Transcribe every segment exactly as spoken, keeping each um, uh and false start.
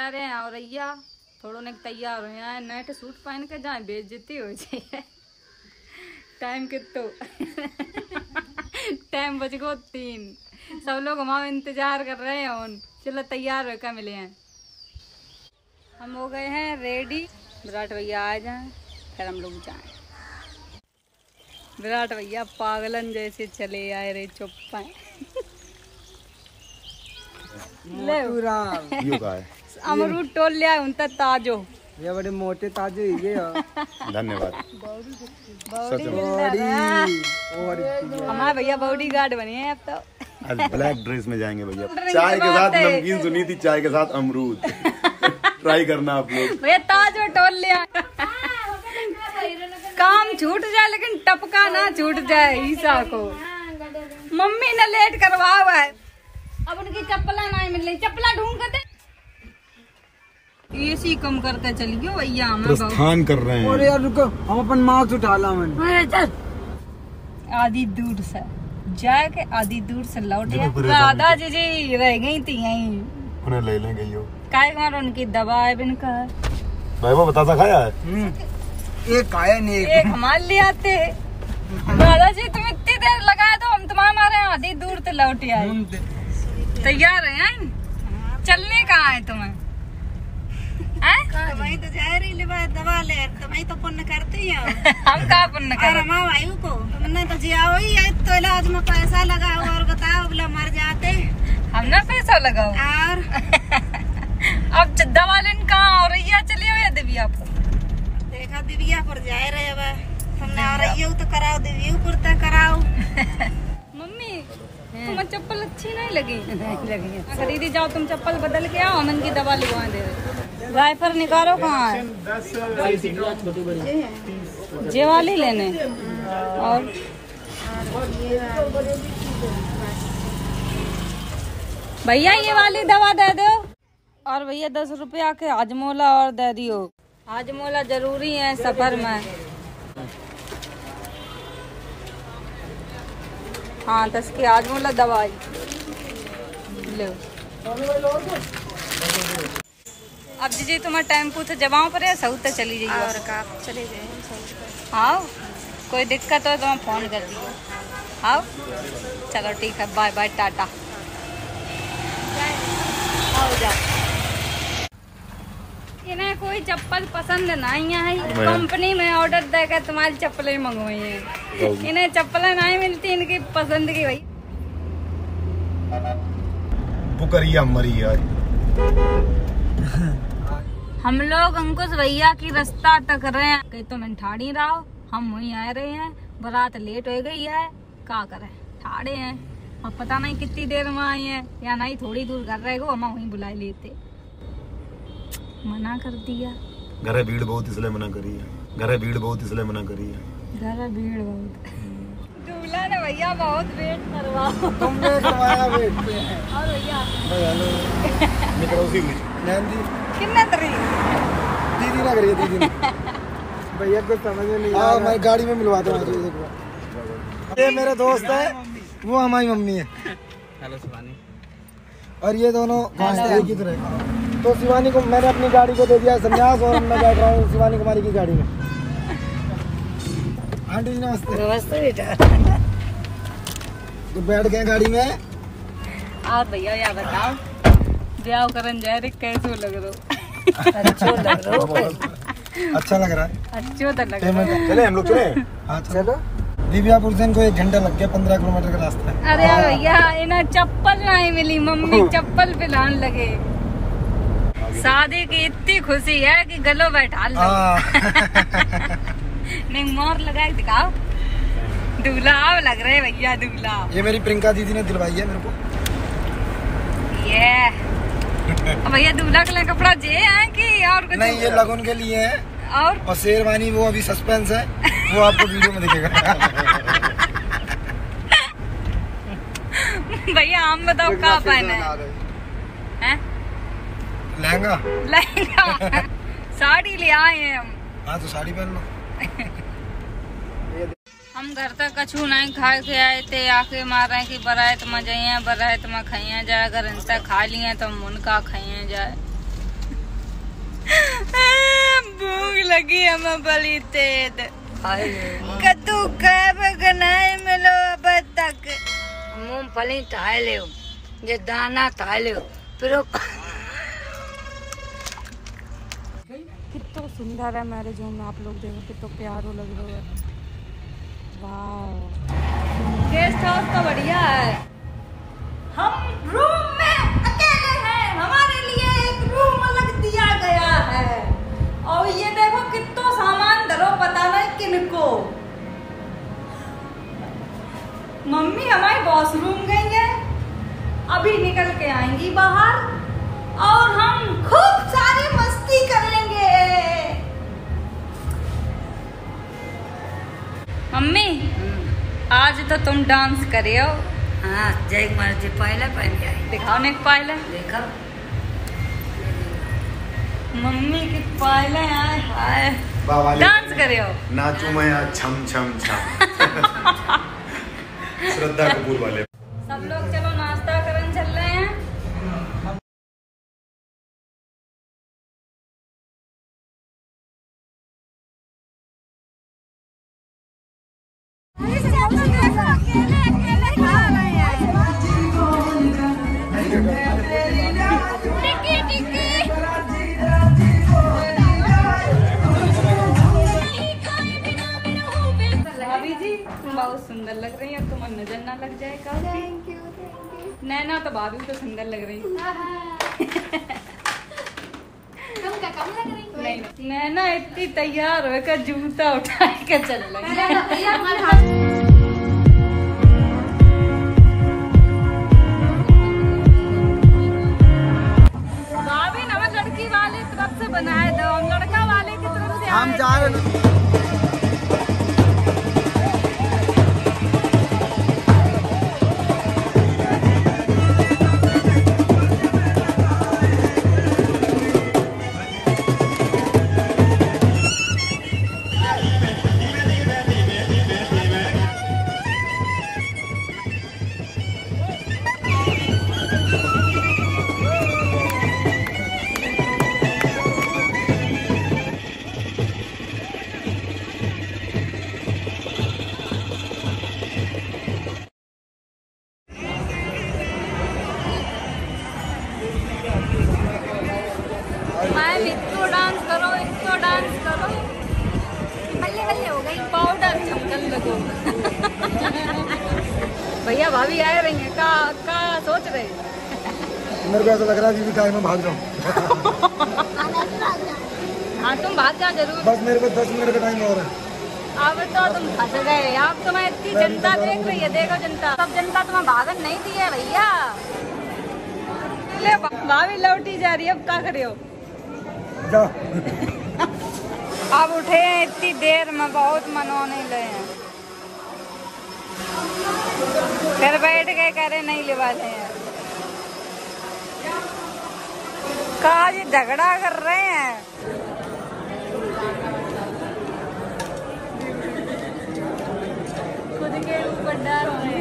जा रहे हैं और भैया थोड़ो ने तैयार हो हैं नेट सूट पहन के जाए बेइज्जती हो जाए। टाइम कितो टाइम बज गो तीन, सब लोग हमारा इंतजार कर रहे हैं। चलो तैयार होकर मिले हैं। हम हो गए हैं रेडी, विराट भैया आ जाएं फिर हम लोग जाएं। विराट भैया पागलन जैसे चले आए रे, चुप पाए ले अमरूद टोल लिया उनता ताजो, ये बड़े मोटे ताजे ये धन्यवाद। हमारे भैया बॉडी गार्ड बने हैं अब तो। आज ब्लैक ड्रेस में जाएंगे भैया। चाय के साथ नमकीन सुनी थी, चाय के साथ अमरूद ट्राई करना आप लोग। भैया ताजो टोल लिया। काम छूट जाए लेकिन टपका ना छूट जाए ईसा को। मम्मी ने लेट करवा हुआ है, अब उनकी चप्पला नहीं मिल रही, चप्पला ढूंढ कर दे। एसी कम करके चलियो भैया, हम प्रस्थान कर रहे हैं। अरे यार रुको, हम अपन मार्क्स उठा ला मन। चल आधी दूर से जाके आधी दूर से लौट गया। दादा जी जी रह गई थी यहीं, उन्हें ले लेंगे यो। काय मार उनकी दवाई बिन का भाई वो बतासा खाया है? एक खाया नहीं, एक हमारे लिए आते। दादा जी तुम इतनी देर लगाए तो हम तुम्हारे मारे आधी दूर से लौट आए। तैयार है हैं? चलने कहाँ है तुम्हें? तुम्हें तो जा रही ले दवा ले, तुम्हें तो पुण्य करती हो। हम कहाँ पुण्य कर रहे हैं? भाई को तुमने तो जिया ही है, तो इलाज में पैसा लगाओ और बताओ बोला मर जाते। हमने पैसा लगाओ और अब दवा लेने कहाँ और रैया चली हो या दिव्या पर? देखा दिव्या पर जा रहे अब तुमने और रैया तो कराओ, दिव्या पर तो कराओ। मम्मी तुम्हें चप्पल अच्छी नहीं लगी? नहीं लगी। खरीदी जाओ तुम चप्पल बदल के आओ, हम इनकी दवा लगवा दे रहे। राइफर निकालो कहाँ है? ये वाली लेने और भैया ये वाली दवा दे दो। और भैया दस रुपया के हाजमोला और दे दियो। हाजमोला जरूरी है सफर में। हाँ दस की हाजमोला दवाई लो। अब जी तुम्हारे टेम्पू से जवाओ पर है, सऊत चली जाइए और का चले गए। हाँ कोई दिक्कत हो तो मैं फोन कर दियो। हाँ चलो ठीक है, बाय बाय टाटा। आओ जाओ। इन्हें कोई चप्पल पसंद नहीं है, कंपनी में ऑर्डर देकर तुम्हारी चप्पलें मंगवाई हैं। इन्हें चप्पलें नहीं मिलती इनकी पसंद की। भाई बुकरिया मरी यार। हम लोग अंकुश भैया की रास्ता तक रहे हैं कि तुम ठाड़ी रहो, हम वहीं आ रहे हैं। बारात लेट हो गई है, क्या करें ठाड़े हैं। अब पता नहीं कितनी देर में आए हैं या नहीं, थोड़ी दूर कर रहे हो, हम वहीं बुला लेते। मना कर दिया। घर है भीड़ बहुत इसलिए मना करी है, घर है भीड़ बहुत इसलिए मना करी है। घर है भीड़ बहुत। दूल्हा ने भैया बहुत वेट करवा, तुमने करवाया वेट पे। और भैया हेलो निकलो उसी में नंदी कितने तरी दीदी ना करिए, दीदी भैया को समझ में नहीं आ रहा। मैं गाड़ी में मिलवाता हूँ एक बार। ये मेरे दोस्त है, वो हमारी मम्मी है। हेलो शिवानी। और ये दोनों एक ही तरह। तो शिवानी को मैंने अपनी गाड़ी को दे दिया संन्यास और मैं बैठ रहा हूँ शिवानी कुमारी की गाड़ी में। आंटी जी नमस्ते। नमस्ते बेटा। तो बैठ गए गाड़ी में। आप भैया या बताओ ब्याह करन जा रहे कैसे लग रहा हो? अच्छा लग रहा हो? अच्छा लग रहा है। अच्छा तो लग रहा है। चले हम लोग चले। हाँ चलो। दिव्यापुर से इनको एक घंटा लग गया, पंद्रह किलोमीटर का रास्ता है। अरे भैया इन्हें चप्पल नहीं मिली, मम्मी चप्पल पिलान लगे। शादी की इतनी खुशी है कि गलो बैठा लो। नहीं मोर लगा के दिखाओ। दूल्हा अब लग रहे भैया, दूल्हा। ये मेरी प्रियंका दीदी ने दिलवाई है मेरे को। ये भैया दूल्हा के लिए कपड़ा जे है कि और कुछ? नहीं ये लगन के लिए है। और और शेरवानी वो अभी सस्पेंस है, वो आपको वीडियो में दिखेगा। भैया हम बताओ कहाँ पहने हैं? लहंगा लहंगा साड़ी ले आए हैं हम। हाँ तो साड़ी पहन लो। हम घर तक कछू नहीं खा के आए थे, आके मार रहे कि बरात में जाइए, बरात में खाइए जाए। अगर इंस्टा खा लिए तो हम उनका खाइए जाए। भूख लगी हम बड़ी तेज कद्दू कब गनाए मिलो अब तक मूंगफली ताए ले जे दाना ताए ले फिर कितना सुंदर है मैरिज होम में। आप लोग देखो कितना प्यारो लग रहा है। वाह गेस्ट हाउस तो बढ़िया है। हम रूम में अकेले हैं, हमारे लिए एक रूम अलग दिया गया है। और ये देखो कितना सामान धरो पता नहीं किनको। मम्मी हमारी वॉशरूम गई है, अभी निकल के आएंगी बाहर और हम खूब सारी मस्ती करेंगे। मम्मी आज तो तुम डांस करे हो। हाँ जय मर्जी पहले पहन आई दिखाओ ने पहले देखो मम्मी की पहले आए हाय डांस करे हो। नाचू मैं आज छम छम छम। श्रद्धा कपूर वाले सब लोग चलो नाश्ता करने चल रहे हैं। भाभी जी तुम बहुत सुंदर लग रही है, तुम्हें नजर ना लग जाएगा। Thank you thank you. Naina तो भाभी तो सुंदर लग रही तुम क्या कम लग रही? नहीं नैना इतनी तैयार होकर जूता उठा के चल रही है। भाभी ना लड़की वाले तरफ से बनाए दो, हम लड़का वाले की तरफ से हम जा रहे हैं। इतो डांस करो इतो डांस करो बल्ले बल्ले हो गई पाउडर चमकन लगो। भैया भाभी आए रही हैं का का सोच रहे मेरे को ऐसा लग रहा है कि मैं भाग जाऊँ। हाँ तुम भाग जाओ जरूर। बस मेरे को दस मिनट का टाइम और है। अब तो तुम फंस गए। अब तुम्हें इतनी जनता देख रही है, देखो जनता सब जनता तुम्हें भागन नहीं दी है भैया। ले भाभी लौटी जा रही है, अब क्या करे हो। अब उठे हैं इतनी देर में, बहुत मनोने ले हैं, फिर बैठ गए करे नहीं ले वाले हैं। कहा ये झगड़ा कर रहे हैं। खुद के ऊपर डर होने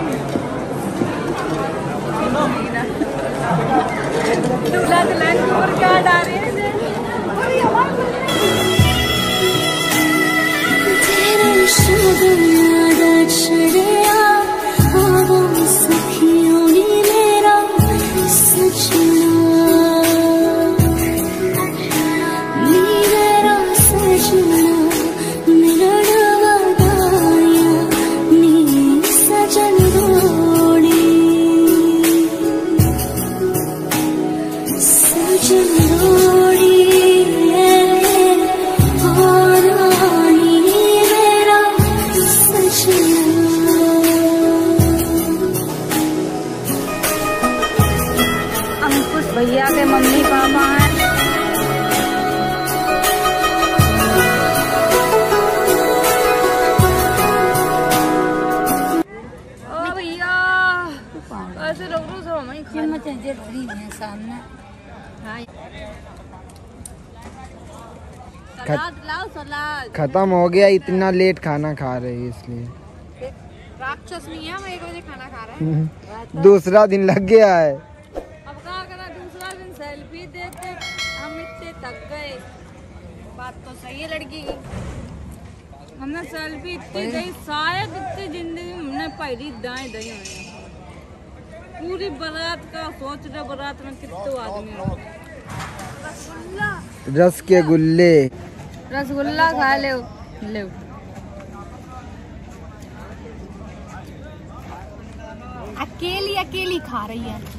दूल्हा दुल्हन ऊपर क्या डाले हैं। भैया के मम्मी पापा हैं। ओ भैया ऐसे लोग रोज हमें कीमत दे रही है सामने। सलाद लाओ सलाद। खत्म हो गया, इतना लेट खाना खा रहे हैं इसलिए। राक्षस नहीं है, हम एक बजे खाना खा रहे हैं। दूसरा दिन लग गया है। अब क्या करा, दूसरा दिन सेल्फी देते हम इतने थक गए हमने सेल्फी इतनी गई शायद इतनी जिंदगी में हमने पहली दाएं दई हुई पूरी बारात का सोच रहे बारात में कितने आदमी रस के गुल्ले रसगुल्ला खा ले ले अकेली अकेली खा रही है।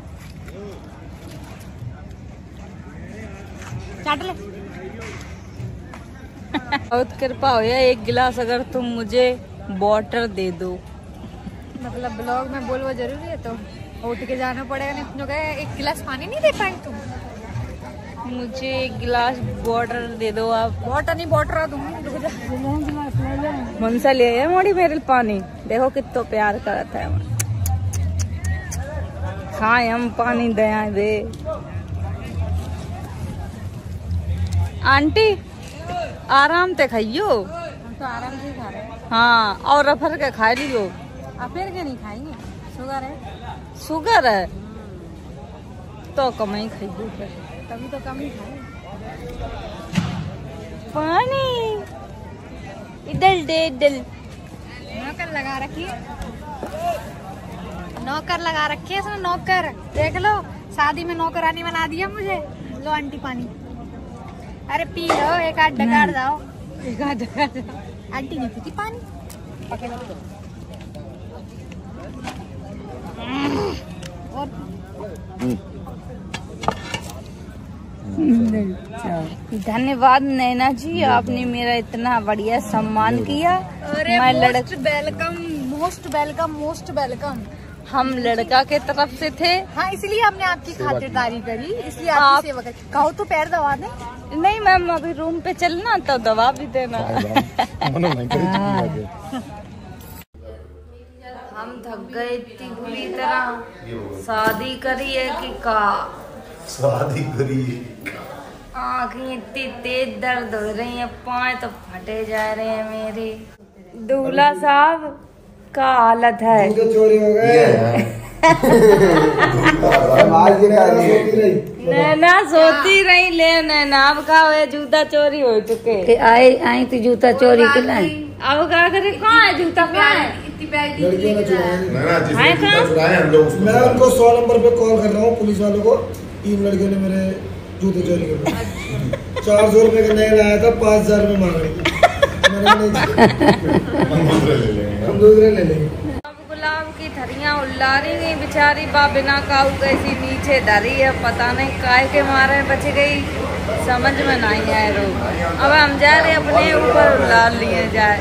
चाट ले। बहुत कृपा हो या एक गिलास अगर तुम मुझे वाटर दे दो। मतलब ब्लॉग में बोलवा जरूरी है तो उठ के जाना पड़ेगा, नहीं तो कहे एक गिलास पानी नहीं दे पाएंगे तुम। मुझे एक गिलास वाटर दे दो आप। वाटर नहीं वाटर दूंगी। मन से ले मोड़ी मेरे पानी देखो कितना प्यार करता है। खाए हम पानी दया दे। आंटी आराम से खाइयो। हम तो आराम से खा रहे हैं। हाँ और रफर के खा लियो। आप फिर के नहीं खाएंगे? शुगर है। शुगर है तो कम ही खाइयो फिर। तभी तो कम ही खाए। पानी इधर दे इधर। नौकर लगा रखी नौकर लगा रखी है इसने। नौकर देख लो शादी में नौकरानी बना दिया मुझे। लो आंटी पानी। अरे पी लो एक आध डकार जाओ। एक आध डकार जाओ। आंटी नहीं पीती पानी। पके लो। और धन्यवाद नैना जी, आपने मेरा इतना बढ़िया सम्मान किया। मैं most welcome most welcome most welcome. हम लड़का के तरफ से थे। हाँ इसलिए हमने आपकी खातिरदारी करी, इसलिए आपकी सेवा करी। कहो तो पैर दबा दे। नहीं मैम अभी रूम पे चलना तो दवा भी देना। हम थक गए इतनी बुरी तरह। शादी करी है कि का शादी करी आँखें इतनी तेज दर्द हो रही है, पाँव तो फटे जा रहे हैं मेरे। दूल्हा साहब का हालत है। चोरी हो गए। नैना सोती रही ले नैना अब का हुए जूता चोरी हो चुके। आए आई तो जूता चोरी के लाए। अब क्या करे कहाँ है जूता कहाँ है? लड़कियों ने चुराया। है कहाँ? मैं उनको सौ नंबर पे कॉल कर रहा हूँ पुलिस वालों को। तीन लड़कियों ने मेरे जूते चोरी कर। चार सौ रुपए का नया लाया था, पाँच हजार रुपए मांग रही थी। हम दूसरे ले लेंगे। अब गुलाब की धरियां उल्लारी गई बेचारी बा बिना काऊ कैसी नीचे धरी है। पता नहीं काय के मारे बच गई, समझ में नहीं आए लोग। अब हम जा रहे अपने ऊपर उल्लार लिए जाए।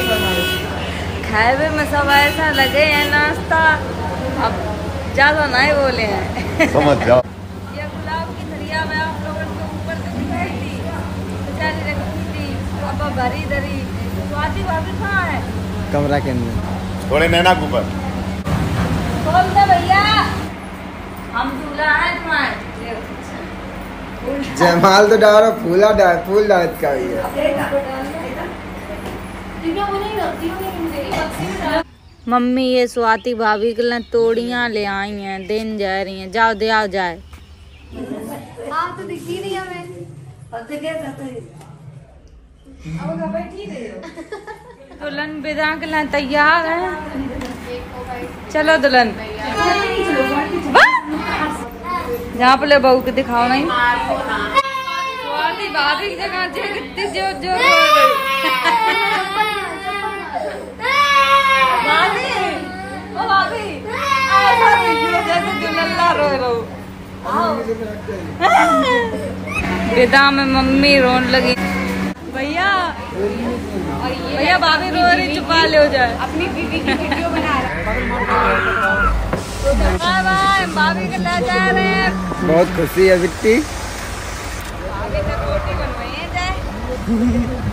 खाए में सब ऐसा लगे हैं नाश्ता, अब ज्यादा नहीं बोले हैं। समझ जाओ। ये गुलाब की धरिया में आप लोगों को ऊपर से दिखाई थी, बेचारी रखी थी अब भरी धरी। स्वाति भाभी कहाँ है? कमरा के अंदर थोड़े नैना के ऊपर खोल दे भैया, हम दूल्हा है तुम्हारे। जयमाल तो डालो, फूला डाल फूल डाल का भी है। मम्मी ये स्वाति भाभी के लिए तोड़ियां ले आई हैं, दिन जा रही हैं। जाओ दे आओ जाए। हाँ तो दिखी नहीं हमें। दुल्हन विदा के लिए तैयार है। चलो दुल्हन जहाँ पे बहू के दिखाओ नहीं। स्वाति भाभी की जगह जे कितनी जोर जोर बोल रही। भाभी ओ भाभी ऐसा वीडियो जैसे जो लल्ला रो रो। विदा में मम्मी रोने लगी। भैया भैया भाभी रो रही, छुपा ले हो जाए। अपनी बीवी की वीडियो बना रहे। बाय बाय, भाभी के ले जा रहे हैं। बहुत खुशी है बिट्टी। भाभी का रोटी बनवाई है जाए।